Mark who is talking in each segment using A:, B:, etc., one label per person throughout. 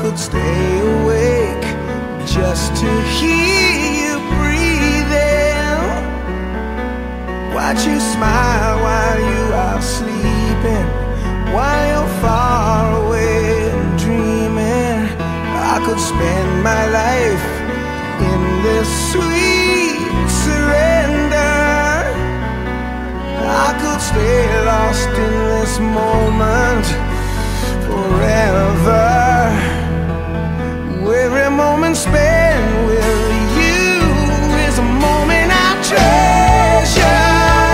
A: could stay awake just to hear you breathing. Watch you smile while you are sleeping, while you're far away and dreaming. I could spend my life in this sweet surrender. I could stay lost in this moment forever. Every moment spent with you is a moment I treasure.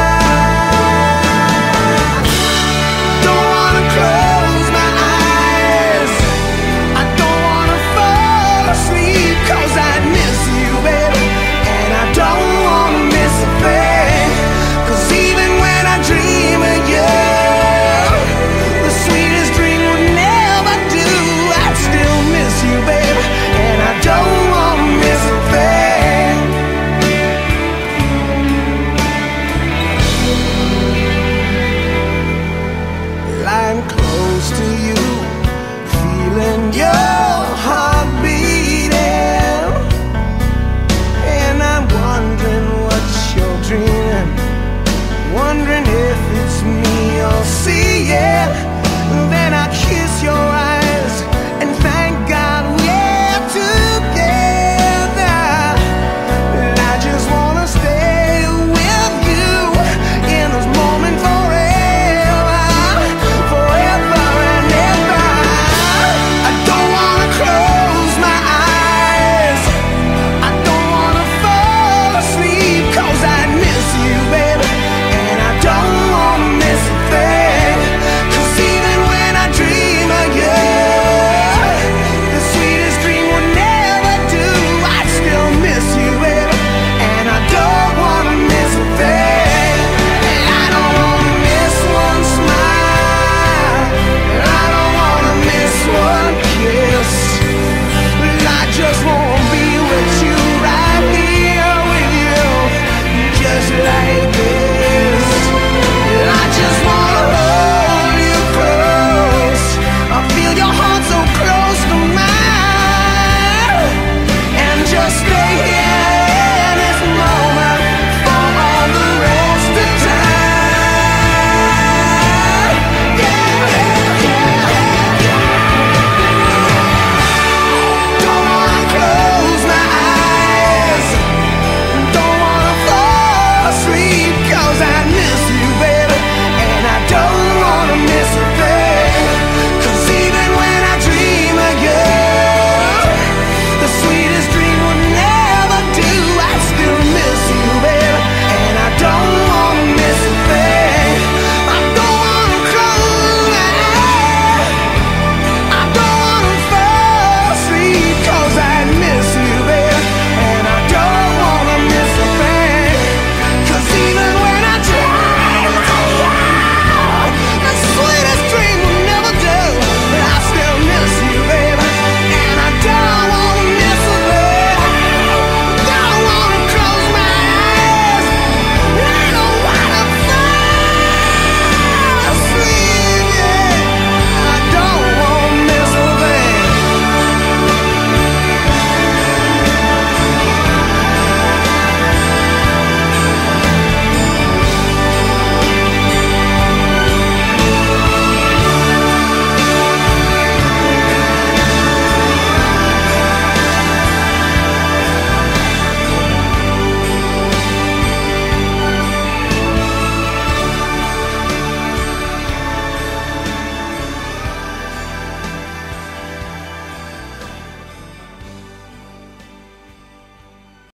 A: Don't wanna close my eyes, I don't wanna fall asleep, 'cause I miss you, baby, and I don't wanna miss a thing. 'Cause even when I dream of you, the sweetest dream would never do. I'd still miss you, baby, and I don't wanna miss a thing. Lying close to you